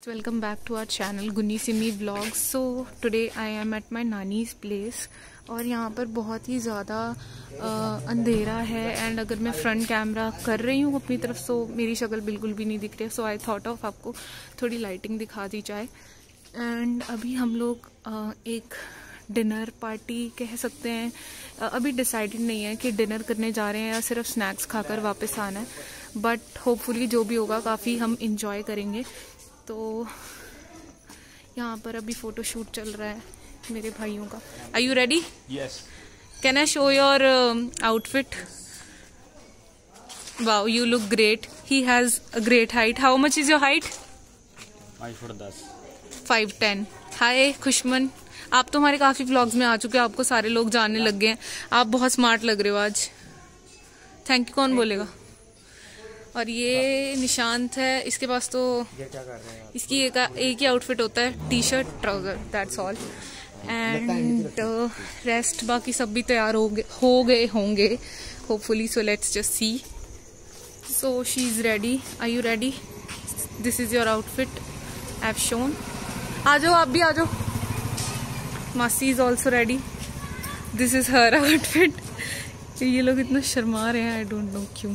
welcome back to our channel Gunni Simi Vlogs. So today I am at my नानी's place और यहाँ पर बहुत ही ज़्यादा अंधेरा है एंड अगर मैं फ्रंट कैमरा कर रही हूँ अपनी तरफ सो मेरी शक्ल बिल्कुल भी नहीं दिख रही है. सो आई थॉट ऑफ आपको थोड़ी लाइटिंग दिखा दी जाए. एंड अभी हम लोग एक डिनर पार्टी कह सकते हैं. अभी डिसाइडेड नहीं है कि डिनर करने जा रहे हैं या सिर्फ स्नैक्स खाकर वापस आना है, बट होपफुली जो भी होगा काफ़ी हम इंजॉय करेंगे. तो यहाँ पर अभी फोटो शूट चल रहा है मेरे भाइयों का. Are you ready? Yes. Can I show your outfit? Wow, you look great. He has a great height. How much is your height? 5'10". Hi Khushman, आप तो हमारे काफी व्लॉग्स में आ चुके हैं, आपको सारे लोग जानने लग गए हैं. आप बहुत स्मार्ट लग रहे हो आज. थैंक यू कौन बोलेगा? और ये निशांत है, इसके पास तो इसकी एक ही आउटफिट होता है, T shirt trouser, that's all. And rest बाकी सब भी तैयार हो गए होंगे hopefully. So let's just see. So she is ready. Are you ready? This is your outfit I have shown. आ जाओ, आप भी आ जाओ. मासी is also ready. This is her outfit. ये लोग इतना शर्मा रहे हैं, आई डोंट नो क्यों.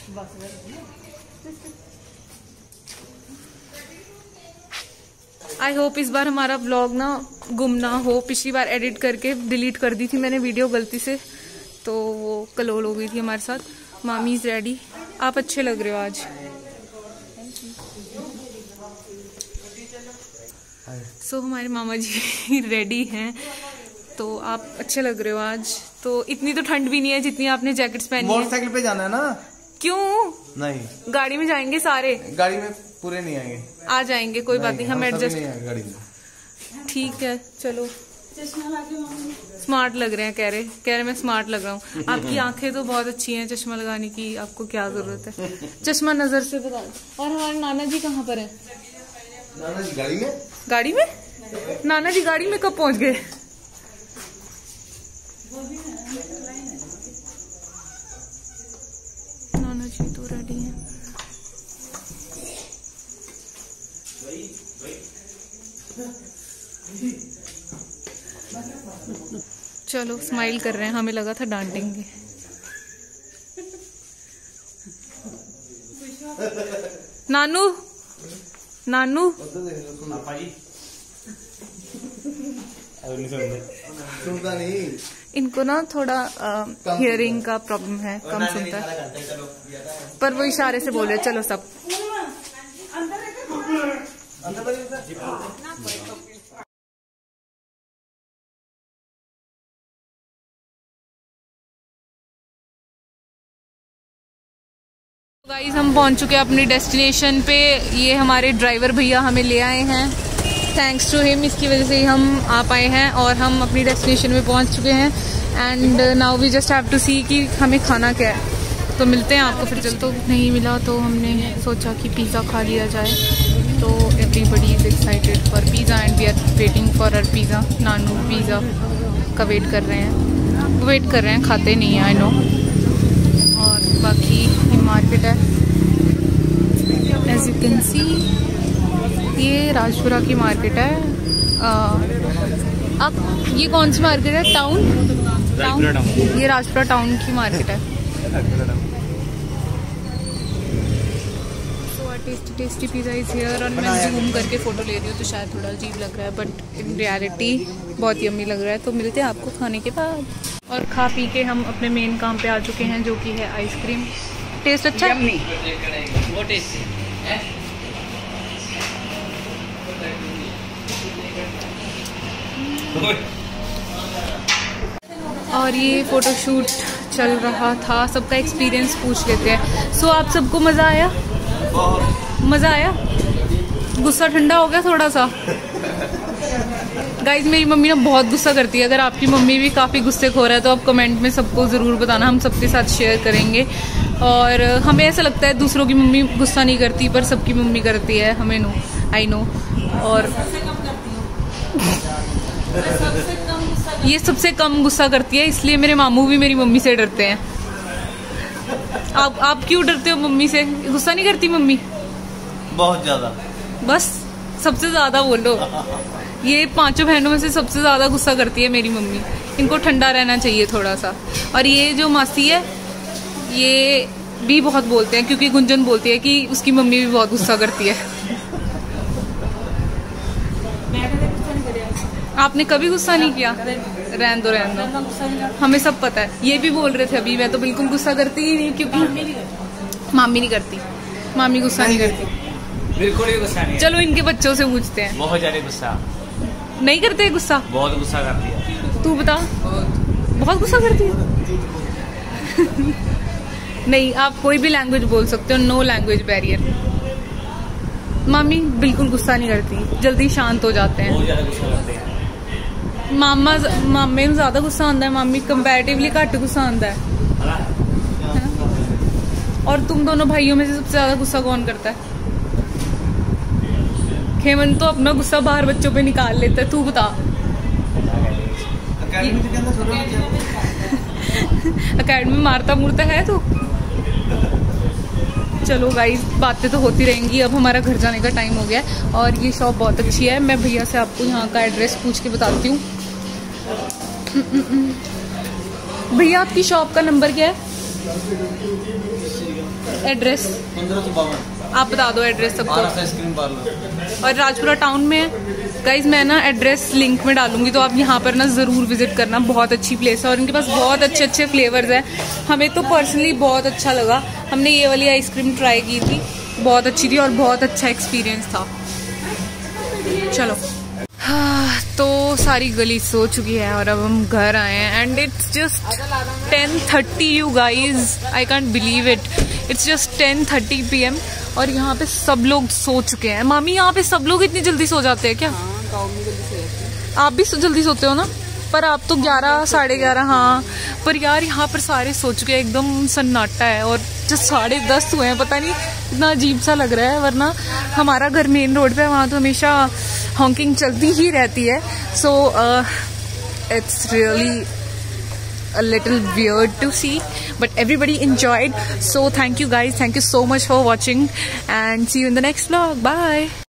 आई होप इस बार हमारा व्लॉग ना गुम ना हो. पिछली बार एडिट करके डिलीट कर दी थी मैंने वीडियो गलती से, तो वो कलोल हो गई थी हमारे साथ. मामी इज रेडी. आप अच्छे लग रहे हो आज. सो हमारे मामा जी रेडी हैं, तो आप अच्छे लग रहे हो आज. तो इतनी तो ठंड भी नहीं है जितनी आपने जैकेट्स पहनी है. मोटरसाइकिल पे जाना है ना? क्यों नहीं, गाड़ी में जाएंगे सारे. गाड़ी में पूरे नहीं आएंगे. आ जाएंगे, कोई बात नहीं, हम एडजस्ट. गाड़ी में ठीक है चलो. स्मार्ट लग रहे हैं, कह रहे मैं स्मार्ट लग रहा हूँ. आपकी आंखें तो बहुत अच्छी हैं, चश्मा लगाने की आपको क्या जरूरत है. चश्मा नजर से बता. और हमारे नाना जी कहाँ पर हैं? नाना जी गाड़ी में. गाड़ी में? नाना जी गाड़ी में कब पहुंच गए? नाना जी तो रेडी हैं. चलो स्माइल कर रहे हैं, हमें लगा था डांटेंगे. नानू नानू सुनता नहीं. इनको ना थोड़ा हियरिंग का प्रॉब्लम है, कम सुनता है, पर वो इशारे से बोल रहे. चलो सब गाइस, हम पहुंच चुके हैं अपनी डेस्टिनेशन पे. ये हमारे ड्राइवर भैया हमें ले आए हैं. थैंक्स टू हिम, इसकी वजह से ही हम आ पाए हैं और हम अपनी डेस्टिनेशन में पहुंच चुके हैं. And now we just have to see कि हमें खाना क्या है. तो मिलते हैं आपको फिर. चल तो नहीं मिला तो हमने सोचा कि पिज़्ज़ा खा लिया जाए. तो everybody is excited for pizza and we are waiting for uh pizza. नानू पिज़्ज़ा का वेट कर रहे हैं, खाते नहीं हैं आई नो. और बाकी ये मार्केट है, एज यू कैन सी. ये राजपुरा की मार्केट है. अब ये कौन सी मार्केट है? टाउन. ये राजपुरा टाउन की मार्केट है. Tasty pizza is here. और मैं जूम करके फोटो ले रही हूँ तो शायद थोड़ा अजीब लग रहा है, बट इन रियलिटी बहुत यम्मी लग रहा है. तो मिलते हैं आपको खाने के बाद. और खा पी के हम अपने मेन काम पे आ चुके हैं, जो कि है आइसक्रीम. टेस्ट अच्छा है. और ये फोटो शूट चल रहा था, सबका एक्सपीरियंस पूछ लेते हैं. सो आप सबको मजा आया? मजा आया? गुस्सा ठंडा हो गया थोड़ा सा? गाइज मेरी मम्मी ना बहुत गुस्सा करती है. अगर आपकी मम्मी भी काफ़ी गुस्से खो रहा है तो आप कमेंट में सबको ज़रूर बताना, हम सबके साथ शेयर करेंगे. और हमें ऐसा लगता है दूसरों की मम्मी गुस्सा नहीं करती, पर सबकी मम्मी करती है. हमें नो, आई नो. और ये सबसे कम गुस्सा करती है, इसलिए मेरे मामू भी मेरी मम्मी से डरते हैं. आप क्यों डरते हो मम्मी से? गुस्सा नहीं करती मम्मी? बहुत ज़्यादा. बस सबसे ज्यादा बोलो, ये 5 बहनों में से सबसे ज्यादा गुस्सा करती है मेरी मम्मी। इनको ठंडा रहना चाहिए थोड़ा सा। और ये जो मासी है ये भी बहुत बोलते हैं, क्योंकि गुंजन बोलती है कि उसकी मम्मी भी बहुत गुस्सा करती है। आपने कभी गुस्सा नहीं किया? रहन दो रहन दो, हमें सब पता है। ये भी बोल रहे थे अभी, मैं तो बिल्कुल गुस्सा करती ही नहीं, क्योंकि मामी नहीं करती, मामी गुस्सा नहीं करती, बिल्कुल ही गुस्सा नहीं। चलो इनके बच्चों से पूछते हैं। बहुत ज्यादा गुस्सा नहीं करते गुस्सा? बहुत गुस्सा करती है। तू बता। बहुत गुस्सा करती है? नहीं, आप कोई भी लैंग्वेज बोल सकते हो, नो लैंग्वेज बैरियर। मामी बिल्कुल गुस्सा नहीं करती, जल्दी शांत हो जाते हैं। बहुत ज्यादा गुस्सा करते हैं। मामे ज्यादा गुस्सा आता है, मामी कंपैरेटिवली घट गुस्सा आता है। और तुम दोनों भाइयों में से सबसे ज्यादा गुस्सा कौन करता है? हेमंत तो अपना गुस्सा बाहर बच्चों पे निकाल लेता है, तू बता। अकेडमी में मारता मुरता है तू? चलो गाइस, बातें तो होती रहेंगी। अब हमारा घर जाने का टाइम हो गया है और ये शॉप बहुत अच्छी है। मैं भैया से आपको यहाँ का एड्रेस पूछ के बताती हूँ। भैया आपकी शॉप का नंबर क्या है? एड्रेस 1552 आप बता दो एड्रेस सबको। आइसक्रीम पार्लर और राजपुरा टाउन में है। गाइज मैं ना एड्रेस लिंक में डालूंगी, तो आप यहाँ पर ना ज़रूर विजिट करना। बहुत अच्छी प्लेस है और इनके पास बहुत अच्छे अच्छे फ्लेवर्स हैं। हमें तो पर्सनली बहुत अच्छा लगा। हमने ये वाली आइसक्रीम ट्राई की थी, बहुत अच्छी थी और बहुत अच्छा एक्सपीरियंस था। चलो हाँ, तो सारी गली सो चुकी है और अब हम घर आए हैं and it's just 10:30 you guys, I can't believe it. It's just 10:30 PM और यहाँ पे सब लोग सो चुके हैं। मामी यहाँ पे सब लोग इतनी जल्दी सो जाते हैं क्या? आप भी जल्दी सोते हो ना? पर आप तो 11 साढ़े 11। हाँ पर यार यहाँ पर सारे सो चुके हैं, एकदम सन्नाटा है और जस्ट 10:30 हुए हैं। पता नहीं इतना अजीब सा लग रहा है, वरना हमारा घर मेन रोड पे है, वहाँ तो हमेशा हॉकिंग चलती ही रहती है। So it's really a little weird to see, but everybody enjoyed. So thank you guys, thank you so much for watching and see you in the next vlog. Bye.